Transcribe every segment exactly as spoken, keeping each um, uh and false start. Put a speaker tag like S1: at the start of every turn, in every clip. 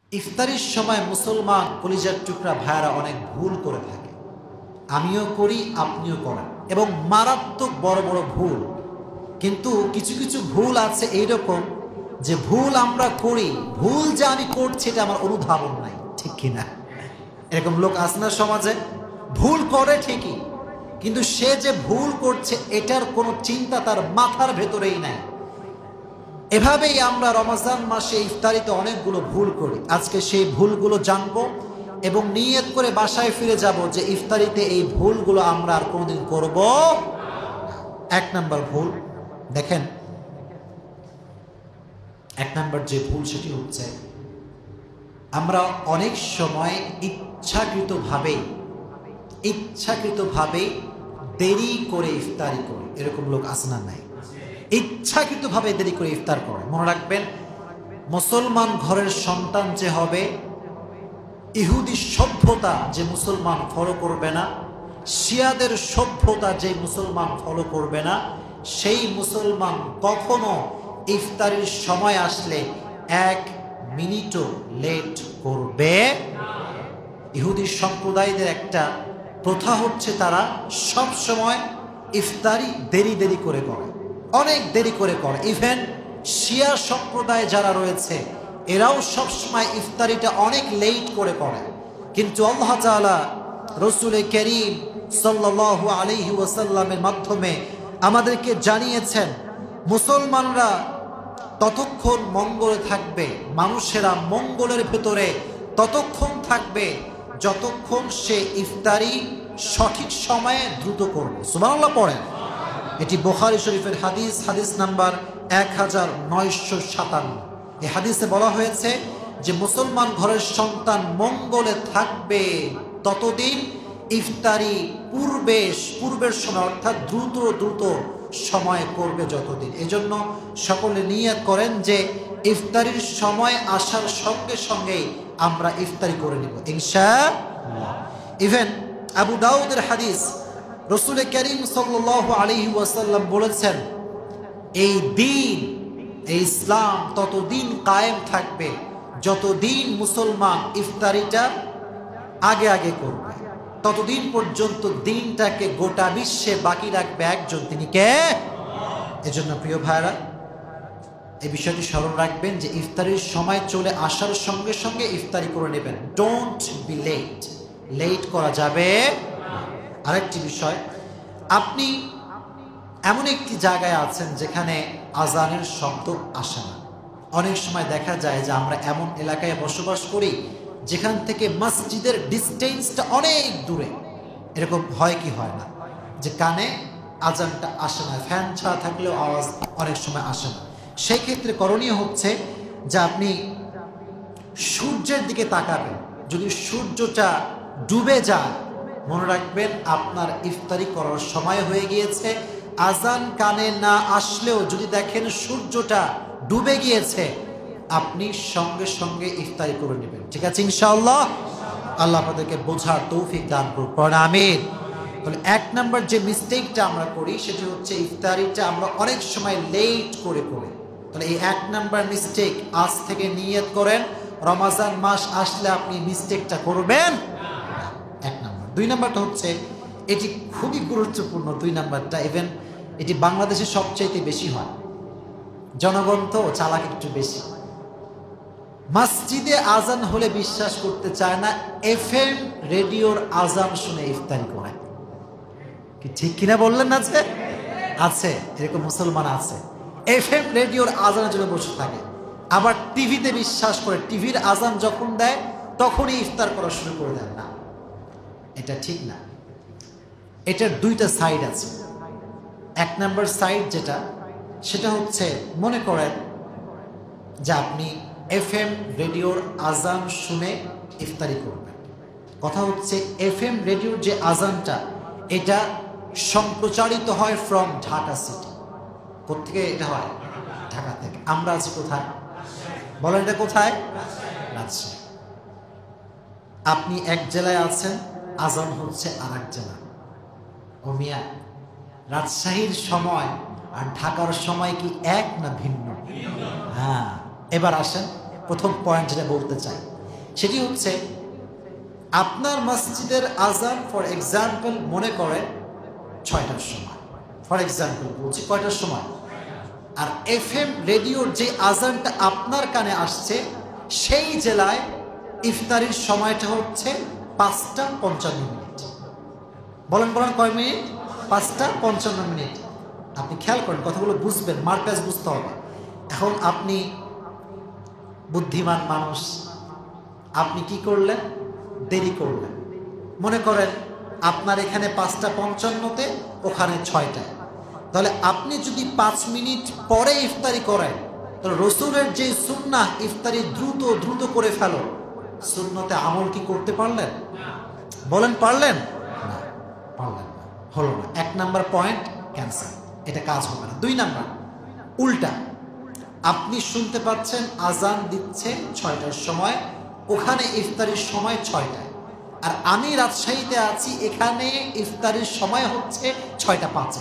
S1: ইফতারির সময় মুসলমান কলিজার টুকরা ভাইয়ারা অনেক ভুল করে থাকে। আমিও করি, আপনিও করেন, এবং মারাত্মক বড় বড় ভুল। কিন্তু কিছু কিছু ভুল আছে এইরকম যে ভুল আমরা করি, ভুল যে আমি করছি এটা আমার অনুধাবন নাই, ঠিক কিনা? এরকম লোক আছে না সমাজে? ভুল করে ঠিকই, কিন্তু সে যে ভুল করছে এটার কোনো চিন্তা তার মাথার ভেতরেই নাই। এভাবেই আমরা রমজান মাসে ইফতারিতে অনেকগুলো ভুল করি। আজকে সেই ভুলগুলো জানবো এবং নিয়ত করে বাসায় ফিরে যাব যে ইফতারিতে এই ভুলগুলো আমরা আর কোনোদিন করব। এক নাম্বার ভুল দেখেন, এক নাম্বার যে ভুল সেটি হচ্ছে আমরা অনেক সময় ইচ্ছাকৃতভাবে ইচ্ছাকৃতভাবে দেরি করে ইফতারি করি। এরকম লোক আছে না নাই? ইচ্ছাকৃতভাবে দেরি করে ইফতার করে। মনে রাখবেন, মুসলমান ঘরের সন্তান যে হবে, ইহুদি সভ্যতা যে মুসলমান ফলো করবে না, শিয়াদের সভ্যতা যে মুসলমান ফলো করবে না, সেই মুসলমান কখনো ইফতারির সময় আসলে এক মিনিটও লেট করবে। ইহুদি সম্প্রদায়দের একটা প্রথা হচ্ছে তারা সব সময় ইফতারি দেরি দেরি করে করে, অনেক দেরি করে করে। ইভেন শিয়া সম্প্রদায় যারা রয়েছে এরাও সবসময় ইফতারিটা অনেক লেট করে করে। কিন্তু আল্লাহ তাআলা রাসূল করিম সাল্লাল্লাহু আলাইহি ওয়াসাল্লামের মাধ্যমে আমাদেরকে জানিয়েছেন, মুসলমানরা ততক্ষণ মঙ্গলে থাকবে, মানুষেরা মঙ্গলের ভেতরে ততক্ষণ থাকবে যতক্ষণ সে ইফতারি সঠিক সময়ে দ্রুত করবে। সুবহানাল্লাহ পড়েন। এটি বুখারী শরীফের হাদিস, হাদিস নাম্বার এক হাজার নয়শো সাতান্ন। এই হাদিসে বলা হয়েছে যে মুসলমান ঘরের সন্তান মঙ্গলে থাকবে ততদিন ইফতারি পূর্বে পূর্বের সময় অর্থাৎ দ্রুত দ্রুত সময় করবে যতদিন। এজন্য সকলে নিয়ত করেন যে ইফতারির সময় আসার সঙ্গে সঙ্গেই আমরা ইফতারি করে নিব ইনশাআল্লাহ। ইভেন আবু দাউদের হাদিস, রাসূল করিম সাল্লাল্লাহু আলাইহি ওয়াসাল্লাম বলেছেন, এই দিন, এই ইসলাম ততদিন কায়েম থাকবে যতদিন মুসলমান ইফতারিটা আগে আগে করবে, ততদিন পর্যন্ত দিনটাকে গোটা বিশ্বে বাকি রাখবে একজন, তিনি কে? এজন্য প্রিয় ভাইরা, এই বিষয়টি স্মরণ রাখবেন যে ইফতারির সময় চলে আসার সঙ্গে সঙ্গে ইফতারি করে নেবেন। ডোন্ট বি লেট, লেট করা যাবে। আরেকটি বিষয়, আপনি এমন একটি জায়গায় আছেন যেখানে আজানের শব্দ আসে না। অনেক সময় দেখা যায় যে আমরা এমন এলাকায় বসবাস করি যেখান থেকে মসজিদের ডিস্টেন্সটা অনেক দূরে। এরকম হয় কি হয় না যে কানে আজানটা আসে না, ফ্যান ছাড়া থাকলেও আওয়াজ অনেক সময় আসে না। সেই ক্ষেত্রে করণীয় হচ্ছে যে আপনি সূর্যের দিকে তাকাবেন। যদি সূর্যটা ডুবে যায়, মনে রাখবেন আপনার ইফতারি করার সময় হয়ে গিয়েছে। আজান কানে না আসলেও যদি দেখেন সূর্যটা ডুবে গিয়েছে, আপনি সঙ্গে সঙ্গে ইফতারি করে নেবেন। ঠিক আছে ইনশাআল্লাহ? আল্লাহ আপনাদেরকে বোঝার তৌফিক দান করুন, পড়েন আমিন। তাহলে এক নাম্বার যে মিস্টেকটা আমরা করি সেটি হচ্ছে ইফতারিটা আমরা অনেক সময় লেট করে করি। তাহলে এই এক নাম্বার মিস্টেক আজ থেকে নিয়ত করেন, রমজান মাস আসলে আপনি মিস্টেকটা করবেন। এক নাম্বার। দুই নাম্বারটা হচ্ছে, এটি খুবই গুরুত্বপূর্ণ। দুই নাম্বারটা ইভেন এটি বাংলাদেশে সবচাইতে বেশি হয়, জনগণ তো চালাক একটু বেশি। মসজিদে আজান হলে বিশ্বাস করতে চায় না, এফ এম রেডিওর আজান শুনে ইফতারি করে। কি ঠিক কিনা বললেন? না আছে আছে এরকম মুসলমান আছে, এফ এম রেডিওর আজানের জন্য বসে থাকে। আবার টিভিতে বিশ্বাস করে, টিভির আজান যখন দেয় তখনই ইফতার করা শুরু করে দেয়। না, এটা ঠিক না। এটার দুইটা সাইড আছে। এক নাম্বার সাইড যেটা, সেটা হচ্ছে মনে করেন যে আপনি এফ এম রেডিওর আজান শুনে ইফতারি করবেন। কথা হচ্ছে এফ এম রেডিওর যে আজানটা, এটা সম্প্রচারিত হয় ফ্রম ঢাকা সিটি। কোথেকে এটা হয়? ঢাকা থেকে। আমরা আছি কোথায় বলেন? এটা কোথায়? রাজশাহী। আপনি এক জেলায় আছেন, আজান হচ্ছে আর এক জেলা। ও মিয়া, রাজশাহীর সময় আর ঢাকার সময় কি এক না ভিন্ন? হ্যাঁ, এবার আসেন প্রথম পয়েন্ট যেটা বলতে চাই, সেটি হচ্ছে আপনার মসজিদের আজান ফর এক্সাম্পল মনে করেন ছয়টার সময়, ফর এক্সাম্পল বলছি কয়টার সময়, আর এফ এম রেডিওর যে আজানটা আপনার কানে আসছে সেই জেলায় ইফতারির সময়টা হচ্ছে পাঁচটা পঞ্চান্ন মিনিট। বলেন বলেন কয় মিনিট? পাঁচটা পঞ্চান্ন মিনিট। আপনি খেয়াল করেন, কথাগুলো বুঝবেন, মার্কাজ বুঝতে হবে। এখন আপনি বুদ্ধিমান মানুষ, আপনি কি করলেন? দেরি করলেন। মনে করেন আপনার এখানে পাঁচটা পঞ্চান্নতে, ওখানে ছয়টায়। তাহলে আপনি যদি পাঁচ মিনিট পরে ইফতারি করেন, তাহলে রসুলের যে সুন্নাহ ইফতারি দ্রুত দ্রুত করে ফেলো, সুন্নতে আমল কি করতে পারলেন? বলেন পারলেন? না, পারলেন না, হলো না। এক নাম্বার পয়েন্ট ক্যান্সার, এটা কাজ হবে না। দুই নাম্বার উল্টা, আপনি শুনতে পাচ্ছেন আজান দিচ্ছে ছয়টার সময়, ওখানে ইফতারির সময় ছয়টায়, আর আমি রাজশাহীতে আছি, এখানে ইফতারির সময় হচ্ছে ছয়টা পাঁচে।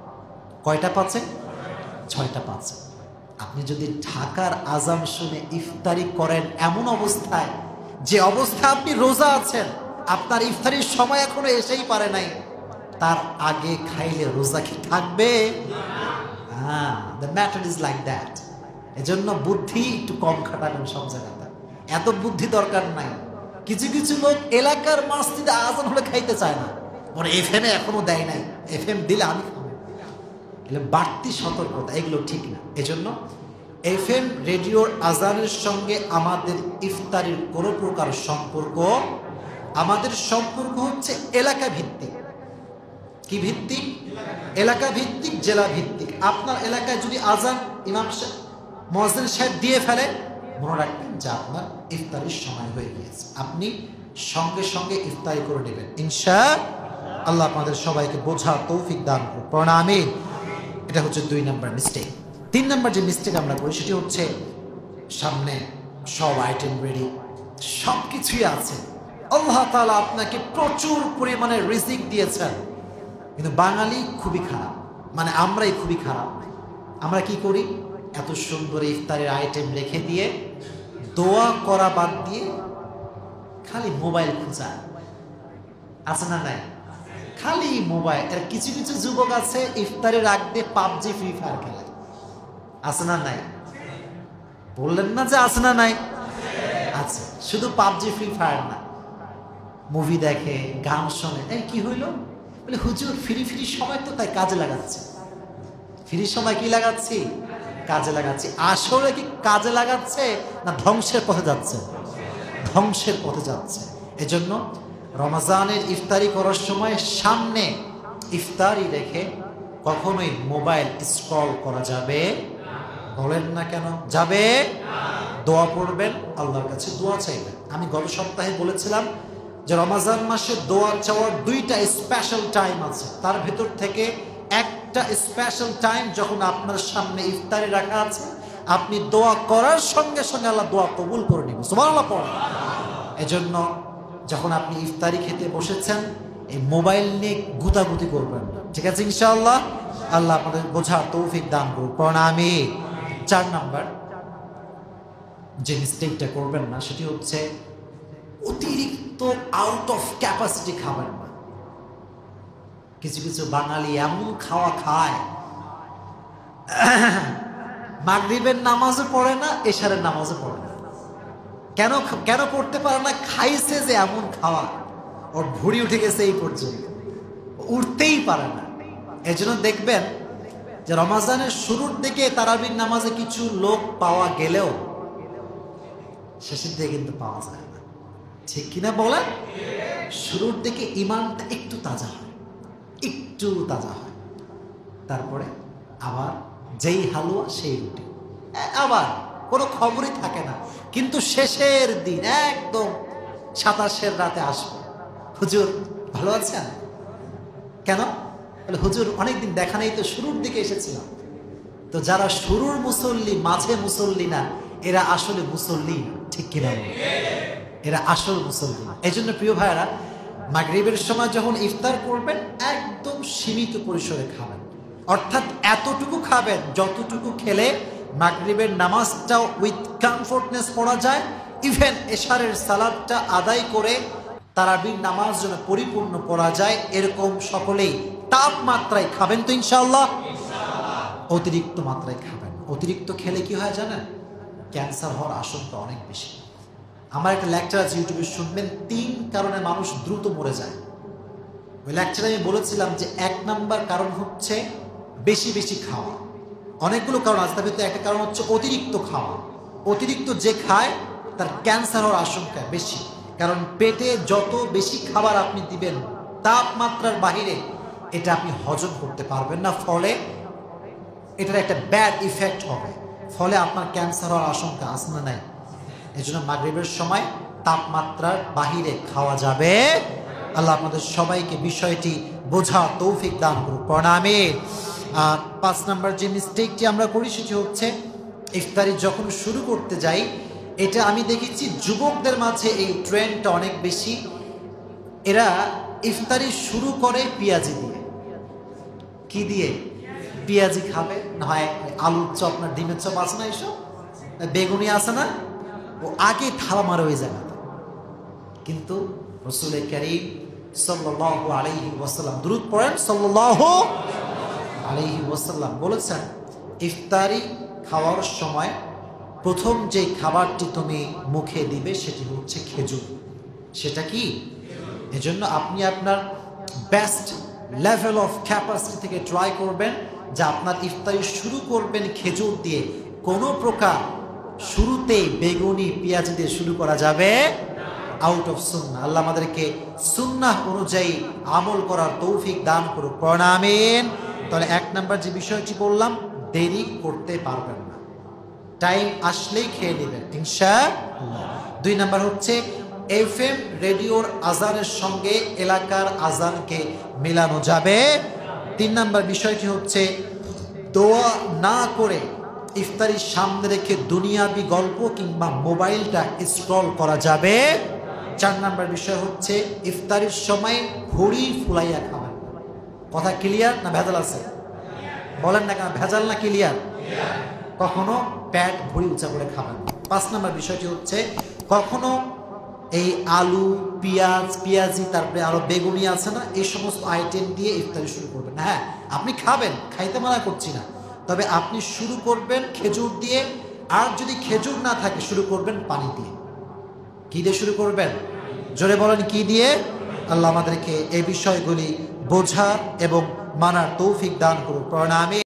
S1: কয়টা পাঁচে? ছয়টা পাঁচে। আপনি যদি ঢাকার আজান শুনে ইফতারি করেন এমন অবস্থায়, যে অবস্থায় আপনি রোজা আছেন, আপনার ইফতারির সময় এখনো এসেই পারে নাই, তার আগে খাইলে রোজা কি থাকবে? হ্যাঁ, the matter is like that. এজন্য বুদ্ধি একটু কম খাটাবেন সব জায়গাতে, এত বুদ্ধি দরকার নাই। কিছু কিছু লোক এলাকার মসজিদে আজান হলে খাইতে চায় না, ওরা এফ এম এ এখনো দেয় নাই, এফ এম দিলে আমি খাবো। এগুলো বাড়তি সতর্কতা, এগুলো ঠিক না। এজন্য এফ এম রেডিওর আজানের সঙ্গে আমাদের ইফতারির কোনো প্রকার সম্পর্ক, আমাদের সম্পর্ক হচ্ছে এলাকা ভিত্তিক। কি ভিত্তিক? এলাকা ভিত্তিক, জেলা ভিত্তিক। আপনার এলাকায় যদি আজান ইমাম মুয়াজ্জিন সাহেব দিয়ে ফেলে, মনে রাখবেন যে আপনার ইফতারির সময় হয়ে গিয়েছে, আপনি সঙ্গে সঙ্গে ইফতারি করে নেবেন ইনশাআল্লাহ। আপনাদের সবাইকে বোঝার তৌফিক দান করুন, প্রণামিন। এটা হচ্ছে দুই নাম্বার মিস্টেক। তিন নাম্বার যে মিস্টেক আমরা করি সেটি হচ্ছে, সামনে সব আইটেম রেডি, সব কিছুই আছে, আল্লাহ তাআলা আপনাকে প্রচুর পরিমাণে রিজিক দিয়েছেন, কিন্তু বাঙালি খুবই খারাপ, মানে আমরাই খুবই খারাপ। আমরা কি করি? এত সুন্দর ইফতারের আইটেম রেখে দিয়ে দোয়া করা বাদ দিয়ে খালি মোবাইল খোঁজা, আছে না নাই? খালি মোবাইল। এর কিছু কিছু যুবক আছে ইফতারের আগ দিয়ে পাবজি ফ্রি ফায়ার খেলে, আছে না নাই? বললেন না যে আছে না নাই? আছে। শুধু পাবজি ফ্রি ফায়ার না, মুভি দেখে, গান শোনে। এই কি হইল? বলে হুজুর ফ্রি ফ্রি সময় তো তাই কাজে লাগাচ্ছে। ফ্রি সময় কি লাগাচ্ছি? কাজে লাগাচ্ছি। আসলে কি কাজে লাগাচ্ছে না ধ্বংসের পথে যাচ্ছে? ধ্বংসের পথে যাচ্ছে। এজন্য রমজানের ইফতারি করার সময় সামনে ইফতারি রেখে কখনোই মোবাইল স্ক্রল করা যাবে? বলেন না কেন যাবে? দোয়া পড়বেন, আল্লাহর কাছে দোয়া চাইবেন। আমি গত সপ্তাহে বলেছিলাম যে রমজান মাসে দোয়া চাওয়ার দুইটা স্পেশাল টাইম আছে, তার ভেতর থেকে একটা স্পেশাল টাইম যখন আপনার সামনে ইফতারি রাখা আছে, আপনি দোয়া করার সঙ্গে সঙ্গে আল্লাহ দোয়া কবুল করে নেবেন। সুবহানাল্লাহ পড়েন। এজন্য যখন আপনি ইফতারি খেতে বসেছেন, এই মোবাইল নিয়ে গুতাগুতি করবেন না, ঠিক আছে ইনশাআল্লাহ? আল্লাহ আপনাদের বোঝার তৌফিক দান করুন, প্রণামিন। চার নাম্বার যে মিস্টেকটা করবেন না সেটি হচ্ছে অতিরিক্ত আউট অফ ক্যাপাসিটি খাবেন না। কিছু কিছু বাঙালি এমন খাওয়া খায়, মাগরিবের নামাজও পড়ে না, এশারের নামাজও পড়ে না। কেন কেন পড়তে পারে না? খাইছে যে এমন খাওয়া, ওর ভুঁড়ি উঠে গেছে এই পর্যন্ত, উঠতেই পারে না। এজন্য দেখবেন যে রমজানের শুরুর দিকে তারাবির নামাজে কিছু লোক পাওয়া গেলেও শেষের দিকে কিন্তু পাওয়া যায় না, ঠিক কিনা বলেন? শুরুর দিকে ইমানটা একটু তাজা হয়, একটু তাজা হয়, তারপরে আবার যেই হালুয়া সেই রুটি, আবার কোনো খবরই থাকে না। কিন্তু শেষের দিন একদম সাতাশের রাতে আসবে, হুজুর ভালো আছেন? কেন? বলে হুজুর অনেকদিন দেখা নেই তো, শুরুর দিকে এসেছিলাম। তো যারা শুরুর মুসল্লি, মাঝে মুসল্লি না, এরা আসলে মুসল্লি, ঠিক কিনা? এরা আসল মুসল্লি। এই জন্য প্রিয় ভাইয়েরা, মাগরিবের সময় যখন ইফতার করবেন একদম সীমিত পরিসরে খাবেন, অর্থাৎ এতটুকু খাবেন যতটুকু খেলে মাগরিবের নামাজটাও উইথ কমফোর্টনেস পড়া যায় ইভেন এশারের সালাদটা আদায় করে তারাবির নামাজ যেন পরিপূর্ণ পড়া যায় এরকম সকলেই তাপমাত্রায় খাবেন তো ইনশাআল্লাহ। অতিরিক্ত মাত্রায় খাবেন। অতিরিক্ত খেলে কি হয় জানেন? ক্যান্সার হওয়ার আশঙ্কা অনেক বেশি। আমার একটা লেকচার আছে, ইউটিউবে শুনবেন, তিন কারণে মানুষ দ্রুত মরে যায়। ওই লেকচারে আমি বলেছিলাম যে এক নাম্বার কারণ হচ্ছে বেশি বেশি খাওয়া। অনেকগুলো কারণ আছে, তবে একটা কারণ হচ্ছে অতিরিক্ত খাওয়া। অতিরিক্ত যে খায় তার ক্যান্সার হওয়ার আশঙ্কা বেশি, কারণ পেটে যত বেশি খাবার আপনি দিবেন তাপমাত্রার বাহিরে এটা আপনি হজম করতে পারবেন না, ফলে এটার একটা ব্যাড ইফেক্ট হবে, ফলে আপনার ক্যান্সার হওয়ার আশঙ্কা আছে না নাই? এই জন্য মাগরিবের সময় তাপমাত্রার বাহিরে খাওয়া যাবে। আল্লাহ আপনাদের সবাইকে বিষয়টি বোঝার তৌফিক দান করুক। প্রণামে। আর পাঁচ নাম্বার যে মিস্টেকটি আমরা করি সেটি হচ্ছে ইফতারি যখন শুরু করতে যাই, এটা আমি দেখেছি যুবকদের মাঝে এই ট্রেন্ডটা অনেক বেশি। এরা ইফতারি শুরু করে পেঁয়াজি দিয়ে। কি দিয়ে? পেঁয়াজি খাবে, না হয় আলুর চপ না ডিমের চপ আছে না, এসব বেগুনি আছে না, ও আগে থালা মারে ওই জায়গাতে। কিন্তু রাসূল কারীম সাল্লাল্লাহু আলাইহি ওয়াসাল্লাম, দুরূদ পড়েন, সাল্লাল্লাহু আলাইহি ওয়াসাল্লাম বলেছেন, ইফতারি খাওয়ার সময় প্রথম যে খাবারটি তুমি মুখে দিবে সেটি হচ্ছে খেজুর। সেটা কি? এজন্য আপনি আপনার বেস্ট লেভেল অফ ক্যাপাসিটি থেকে ট্রাই করবেন যে আপনার ইফতারি শুরু করবেন খেজুর দিয়ে। কোনো প্রকার শুরুতেই বেগুনি পেঁয়াজ দিয়ে শুরু করা যাবে আউট অফ সুন্নাহ। আল্লাহ আমাদেরকে সুন্নাহ অনুযায়ী আমল করার তৌফিক দান করুক। প্রণামিন। তাহলে এক নাম্বার যে বিষয়টি বললাম, দেরি করতে পারবেন না, টাইম আসলেই খেয়ে নেবেন ইনশাআল্লাহ। দুই নাম্বার হচ্ছে এফ এম রেডিওর আজানের সঙ্গে এলাকার আজানকে মেলানো যাবে। তিন নাম্বার বিষয়টি হচ্ছে দোয়া না করে ইফতারির সামনে রেখে দুনিয়াবি গল্প কিংবা মোবাইলটা স্ক্রল করা যাবে। চার নাম্বার বিষয় হচ্ছে ইফতারির সময় ঘড়ি ফুলাইয়া খাবেন। কথা ক্লিয়ার না ভেজাল আছে? বলেন না কেন, ভেজাল না ক্লিয়ার? কখনো প্যাট ভরি উঁচা করে খাবেন। পাঁচ নাম্বার বিষয়টি হচ্ছে কখনো এই আলু পেঁয়াজ পেঁয়াজি তারপরে আরো বেগুনি আছে না, এই সমস্ত আইটেম দিয়ে ইফতারি শুরু করবেন। হ্যাঁ, আপনি খাবেন, খাইতে মানা করছি না, তবে আপনি শুরু করবেন খেজুর দিয়ে। আর যদি খেজুর না থাকে শুরু করবেন পানি দিয়ে। কি দিয়ে শুরু করবেন? জোরে বলেন, কি দিয়ে? আল্লাহ আমাদেরকে এই বিষয়গুলি বোঝা এবং মানার তৌফিক দান করুন। প্রণামে।